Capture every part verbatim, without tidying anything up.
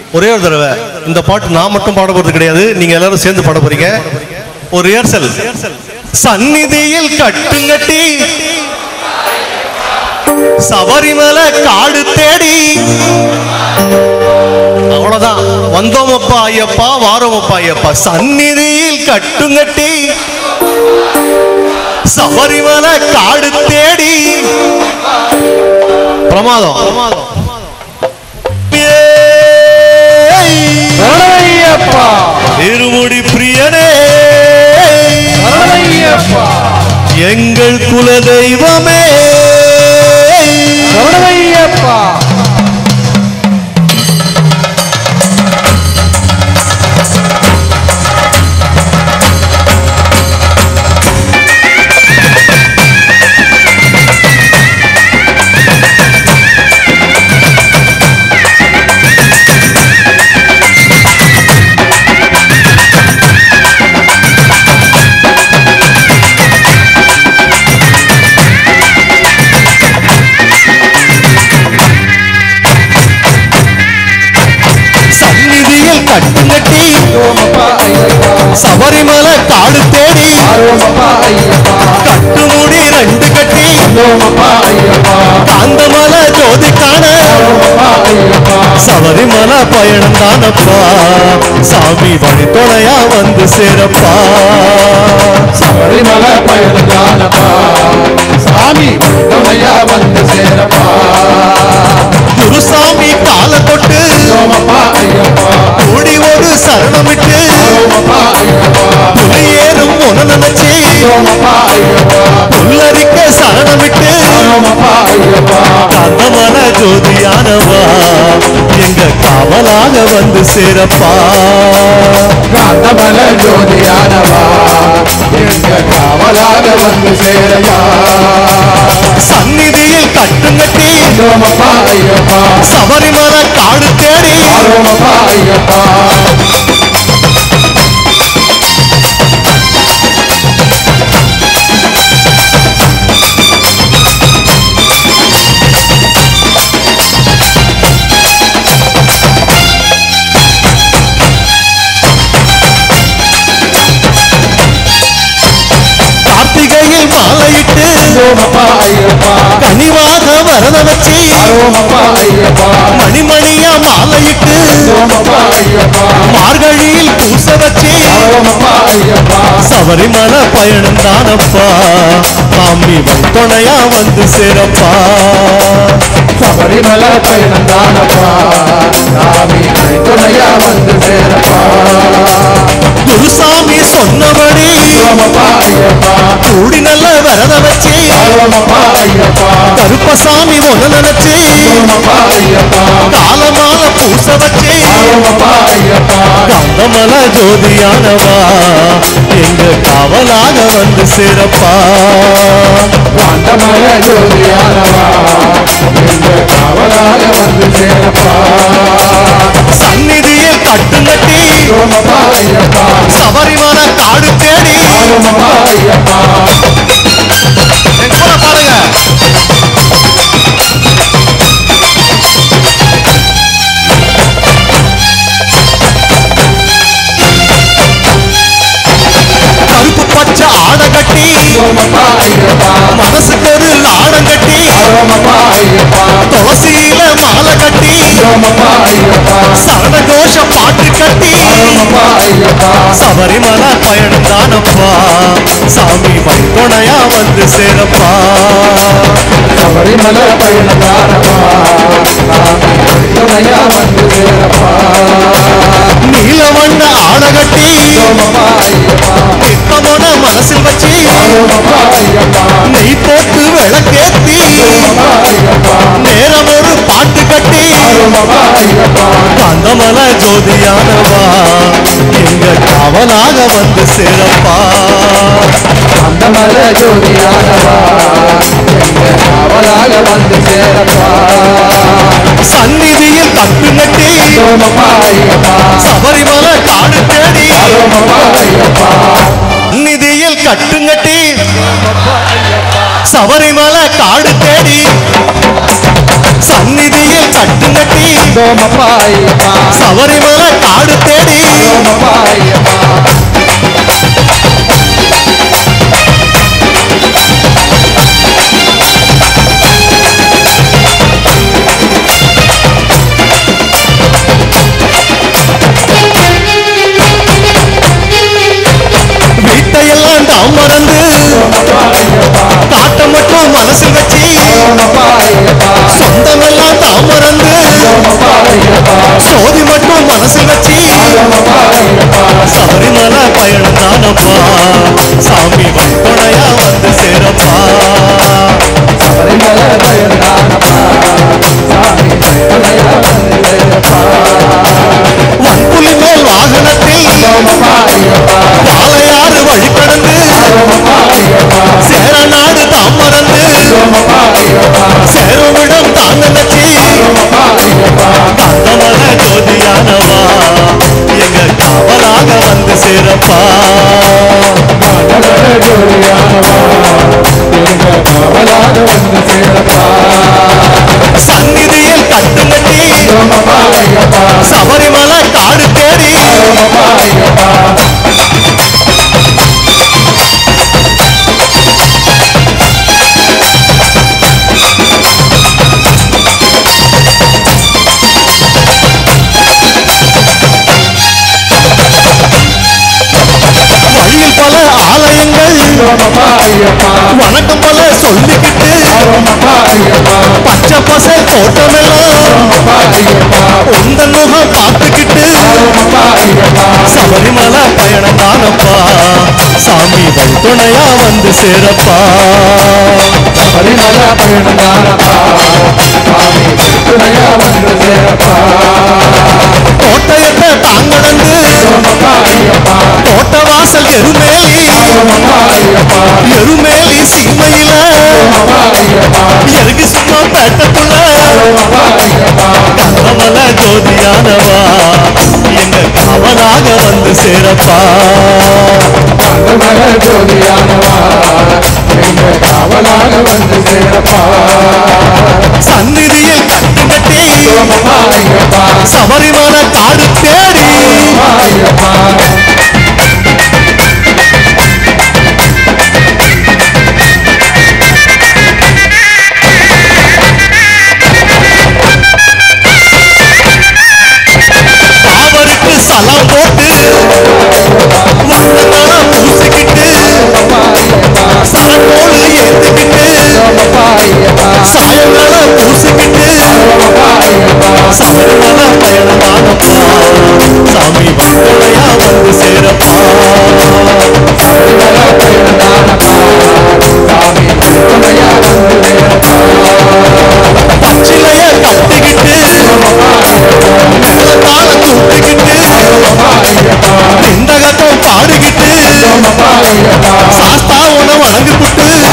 ஒரே ஒரு தடவை இந்த பாட்டு நான் மட்டும் பாட போறது கிடையாது, நீங்க எல்லாரும் சேர்ந்து பாட போறீங்க. ஒரு ரிஹர்சல். சந்நிதியில் கட்டுங்கட்டி சபரிமலை காடு தேடி, அவ்வளவுதான். வந்தோமப்பா ஐயப்பா, வாரோமப்பா ஐயப்பா. சந்நிதியில் கட்டுங்கட்டி சபரிமலை காடு தேடி. பிரமாதம் பிரமாதம். இருமுடி பிரியனே எங்கள் குல தெய்வமே சபரிமலை காடு தேடி கட்டுமுடி ரெண்டு கட்டி காந்தமலை ஜோதி காண சபரிமலை பயணம் தானப்பா சாமி வழித்துணையா வந்து சேரப்பா. சபரிமலை பயணம் தானப்பா சாமி வழித்துணையா வந்து சேரப்பா. குருசாமி கால தொட்டு கூடி ஒரு சரணமிட்டு புலியேறும் உன நினைச்சி புல்லரிக்க சரணமிட்டு கந்தமல ஜோதியானவா எங்க காவலாக வந்து சேரப்பா. கந்தமல ஜோதியானவா எங்க காவலாக வந்து சேரப்பா. சந்நிதியில் கட்டுங்கட்டி சபரிமலை காடு தேடி. கார்த்திகையில் மாலையிட்டு கனிவாக வரத வச்சு மணிமணியா மாலையிட்டு மார்கழியில் பூச வச்சு சபரிமலை பயணம் தானப்பா சாமி துணையா வந்து சேரப்பா. சபரிமலை பயணம் தானப்பா சாமி துணையா வந்து சேரப்பா. குருசாமி சொன்னபடி கூடி நல்ல வரத வச்சு கருப்பசாமி ஒண்ணு நினைச்சு காலமால பூச வச்சு கந்தமல ஜோதியானவா எங்க காவலாக வந்து சேரப்பா. கந்தமல ஜோதியானவா எங்க காவலாக வந்து சேரப்பா. சந்நிதியில் கட்டுங்கட்டி சபரிமலை காடு தேடி. பாருங்க கருப்பு பச்சை ஆடை கட்டி மனசுக்கு ஒரு லாடம் கட்டி துளசியில மாலை கட்டி சரணகோஷ பாட்டு கட்டி சபரிமலை பயணம் தானப்பா சாமி துணையா வந்து சேரப்பா. சபரிமலை பயணம் தானப்பா சாமி துணையா வந்து சேரப்பா. நீலவண்ண ஆடை கட்டி நித்தமோட மனசில் வச்சு நெய் போட்டு விளக்கேத்தி நேரம் ஒரு பாட்டு கட்டி கந்தமல ஜோதியானவா எங்க காவலாக வந்து சேரப்பா. கந்தமல ஜோதியானவா எங்க காவலாக வந்து சேரப்பா. சந்நிதியில் கட்டுங்கட்டி சபரிமலை காடு தேடி. சந்நிதியில் கட்டுங்கட்டி சபரிமலை காடு தேடி. சந்நிதியில் கட்டுங்கட்டி சபரிமலை காடு தேடி வீட்டையெல்லாம் தான் மறந்து காட்ட மட்டும் மனசில் வச்சு சொந்தமெல்லாம் தான் மறந்து சோதி மட்டும் மனசில் வச்சு சபரிமலை பயணம் தானப்பா சாமி வைத்துணையா வந்து சேரப்பா சபரிமலை பயணம் தானப்பா சாமி வைத்துணையா வந்து சேரப்பா வன்புலி மேல் வாகனத்தில் பாலையாறு வழி கடந்து சேர நாடு தாம் மறந்து சேருமிடம் தான் நினைச்சி கந்தமல ஜோதியானவா எங்க காவலாக வந்து சேரப்பா சந்நிதியில் கட்டுங்கட்டி சபரிமலை காடு தேடி வழியில் பல ஆலயங்கள் வணக்கம் பல சொல்லிக்கிட்டு பச்சை பசை தோட்டமெல்லாம் உந்த முகம் பார்த்துக்கிட்டு சபரிமலை பயணம் தானப்பா சாமி வைத்துணையா வந்து சேரப்பா சபரிமலை பயணம் தானப்பா சாமி வைத்துணையா வந்து சேரப்பா கோட்டையத்தை தாங்கடந்து கோட்ட வாசல் எருமேலி எருமேலி சீமையில எருகு சும்மா பேட்டக்குள்ள கந்தமல ஜோதியானவா எங்க காவலாக வந்து சேரப்பா கந்தமல ஜோதியானவா எங்க காவலாக வந்து சேரப்பா சந்நிதியில் கட்டு கட்டி சபரிமலை காடு தேடி பாவருக்கு சலாம் போட்டு வண்ணத்தான பூசிக்கிட்டு சரக்கோடு ஏத்துக்கிட்டு சாயங்கால பூசிக்கிட்டு சபரிமலை பயணம் தானப்பா சாமி வைத்துணையா வந்து சேரப்பா சபரிமலை பயணம் தானப்பா சாமி வைத்துணையா வந்து சேரப்பா பச்சிலைய தட்டிக்கிட்டு மேலத்தால தூக்கிக்கிட்டு நிந்தகத்தம் பாடிக்கிட்டு சாஸ்தா உன வணங்கிக்கிட்டு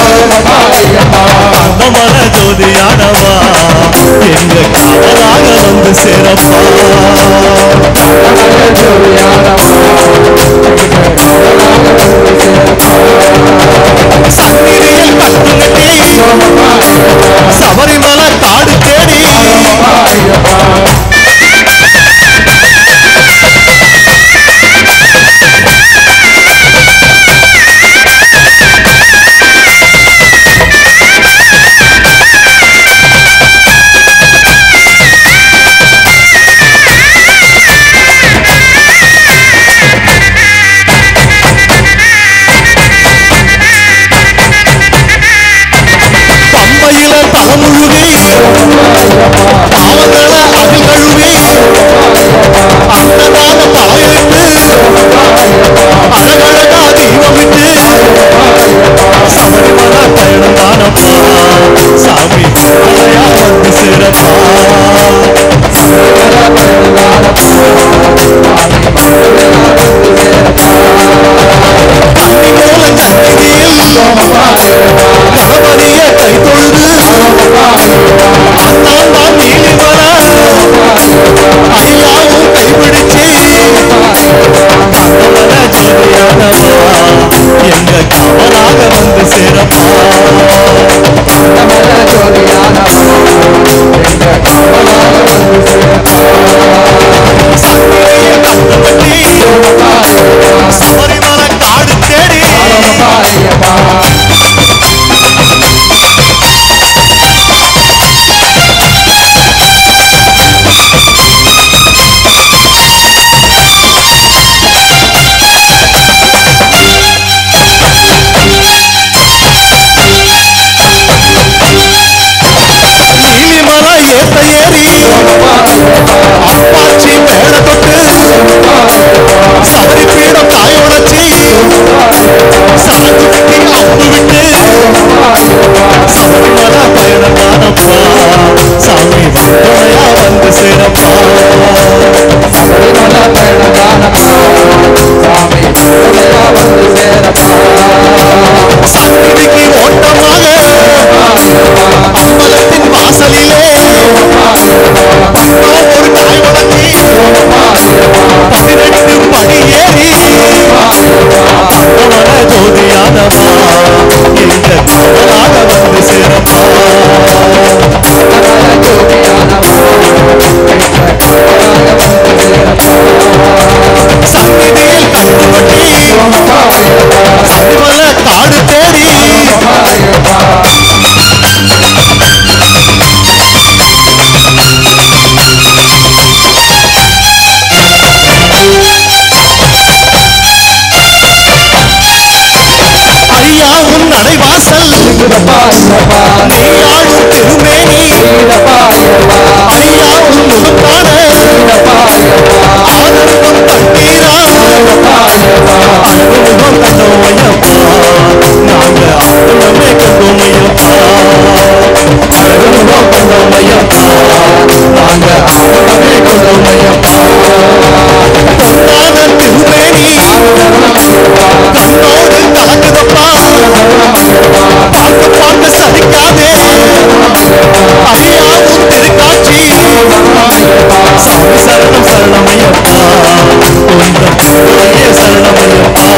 ஏர்சல் இருக்குதப்பா ஐயப்பா நீயாடும் திருமேனி இருக்குதப்பா ஐயப்பா அழியாவும் முகத்தான இருக்குதப்பா ஐயப்பா ஆனந்தம் தண்ணீரா இருக்குதப்பா ஐயப்பா அழகுமுகம் கண்டோம் ஐயப்பா நாங்க ஆனந்தமே கண்டோம் ஐயப்பா அழகுமுகம் கொண்டோம் ஐயப்பா நாங்க ஆனந்தமே கொண்டோம் ஐயப்பா பொன்னான திருமேனி கண்ணோடு கலக்குதப்பா பார்க்க பார்க்க சலிக்காதே அழியாவும் திருக்காட்சி சாமி சரணம் சரணமையப்பா உந்த திருவடியே சரணமையப்பா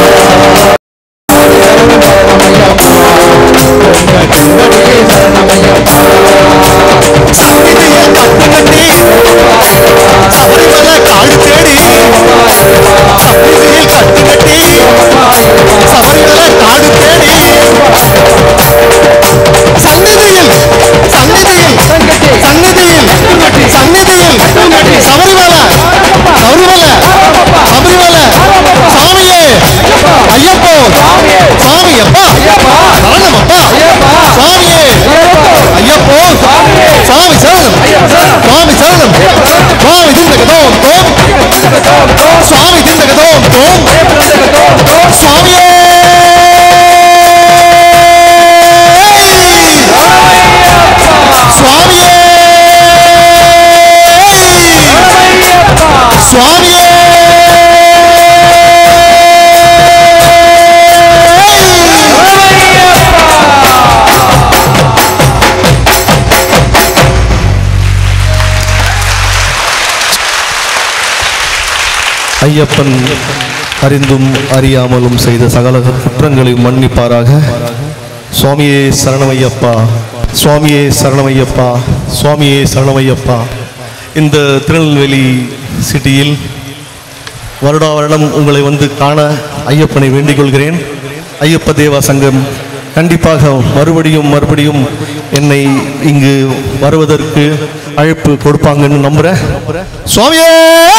சந்நிதியை கட்டு கட்டி சபரிமலை காடு தேடி சந்நிதியில் கட்டு கட்டி சபரிமலை காடு தேடி சந்நிதியில் சந்நிதியில் சந்நிதியில் சந்நிதியில் சபரிமலை சபரிமலை சபரிமலை சாமியே ஐயப்போ சாமி அப்பா சரணம் அப்பா சுவாமியே ஐயப்போ சுவாமி சரணம் சுவாமி சரணம் சுவாமி திண்டகதோம் தோம் சுவாமி திண்டகதோம் தோம் சுவாமியே சுவாமியே சுவாமியே ஐயப்பன் அறிந்தும் அறியாமலும் செய்த சகல குற்றங்களை மன்னிப்பாராக. சுவாமியே சரணமையப்பா, சுவாமியே சரணமையப்பா, சுவாமியே சரணமையப்பா. இந்த திருநெல்வேலி சிட்டியில் வருடா வருடம் உங்களை வந்து காண ஐயப்பனை வேண்டிக் கொள்கிறேன். ஐயப்ப தேவா சங்கம் கண்டிப்பாக மறுபடியும் மறுபடியும் என்னை இங்கு வருவதற்கு அழைப்பு கொடுப்பாங்கன்னு நம்புறேன். சுவாமியே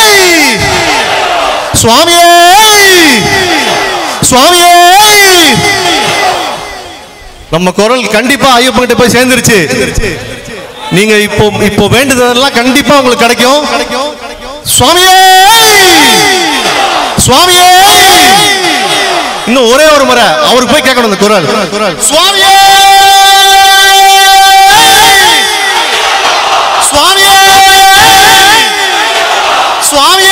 சுவாமியே சுவாமியே. நம்ம குரல் கண்டிப்பா ஐயப்பன் கிட்ட போய் சேர்ந்துருச்சு. நீங்க இப்போ இப்போ வேண்டுதெல்லாம் கண்டிப்பா உங்களுக்கு கிடைக்கும். சுவாமியே சுவாமியே. இன்னும் ஒரே ஒரு முறை அவருக்கு போய் கேட்கணும் இந்த குரல். சுவாமியே சுவாமியே சுவாமியே.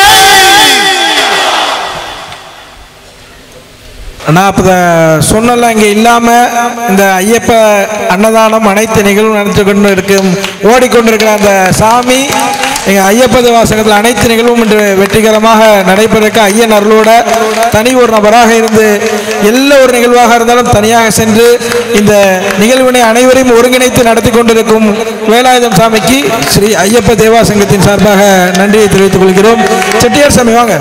நான் இப்போ சொன்னலாம் இங்கே இல்லாமல் இந்த ஐயப்ப அன்னதானம் அனைத்து நிகழ்வும் நடந்து கொண்டு இருக்கும் ஓடிக்கொண்டிருக்கிற அந்த சாமி எங்கள் ஐயப்ப தேவாசகத்தில் அனைத்து நிகழ்வும் இன்று வெற்றிகரமாக நடைபெறக்க ஐயன் அருளோட தனி ஒரு நபராக இருந்து எல்லா ஒரு நிகழ்வாக இருந்தாலும் தனியாக சென்று இந்த நிகழ்வினை அனைவரையும் ஒருங்கிணைத்து நடத்தி கொண்டிருக்கும் வேலாயுதம் சாமிக்கு ஸ்ரீ ஐயப்ப தேவாசங்கத்தின் சார்பாக நன்றியை தெரிவித்துக் கொள்கிறோம். செட்டியார் சாமி வாங்க.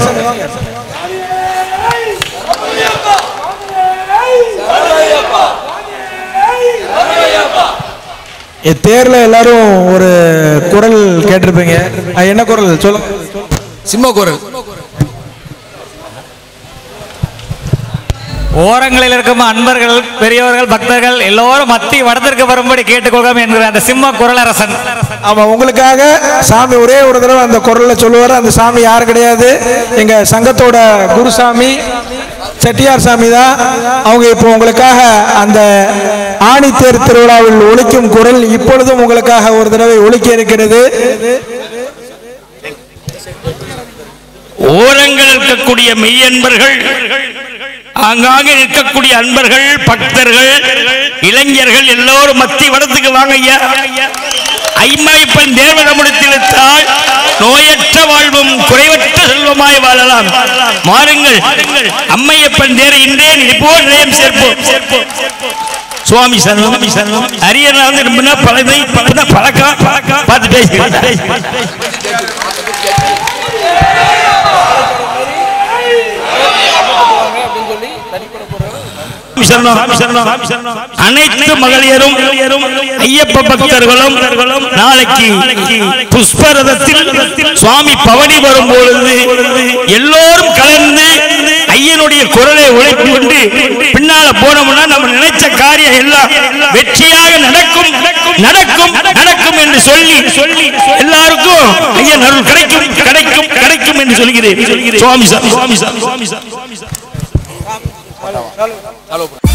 தேர்ல எல்லாரும் ஒரு குரல் கேட்டிருப்பீங்க. என்ன குரல் சொல்லுங்க? சிம்ம குரல். ஓரங்களில் இருக்கும் அன்பர்கள், பெரியவர்கள், பக்தர்கள் எல்லோரும் மத்தி வடத்திற்கு வரும்படி கேட்டுக்கொள்கிறோம் என்கிற அந்த சிம்ம குரலரசன். ஆமா, உங்களுக்காக சாமி ஒரே ஒரு தடவை அந்த குரல்ல சொல்லுவார். அந்த சாமி யாரும் கிடையாது, எங்க சங்கத்தோட குருசாமி செட்டியார் சாமி தான். அவங்க இப்போ உங்களுக்காக அந்த ஆணித்தேர் திருவிழாவில் ஒலிக்கும் குரல் இப்பொழுதும் உங்களுக்காக ஒரு தடவை ஒலிக்க இருக்கிறது. ஓரங்கள் இருக்கக்கூடிய மெய்யன்பர்கள், ஆங்காங்கே நிற்கக்கூடிய அன்பர்கள், பக்தர்கள், இளைஞர்கள் எல்லோரும் மத்தி வடத்துக்கு வாங்க ஐயா. ஐம்மைப்பன் தேவதமுடித்திருத்தால் நோயற்ற வாழ்வும் குறைவற்ற செல்வமாய் வாழலாம். மாறுங்கள், அம்மையப்பன் தேர இன்றே நினைப்போ நிலையம் சேர்ப்போம். சுவாமி சரணம் சரணம். அரியனா வந்து ரொம்ப பழமை பழக்கம் பார்த்து பேசி அனைத்து மகளிரும் ஐயப்ப பக்தர்களும் நாளைக்கு புஷ்பரதத்தில் சுவாமி பவனி வரும் பொழுது எல்லோரும் கலந்து ஐயனுடைய குரலை உழைப்பு கொண்டு பின்னால போனோம்னா நம்ம நினைச்ச காரியம் எல்லாம் வெற்றியாக நடக்கும் நடக்கும் நடக்கும் என்று சொல்லி சொல்லி எல்லாருக்கும் ஐயன் அருள் கிடைக்கும் கிடைக்கும் கிடைக்கும் என்று சொல்கிறேன். சுவாமி சாமி சுவாமி சாமி சுவாமி சாமி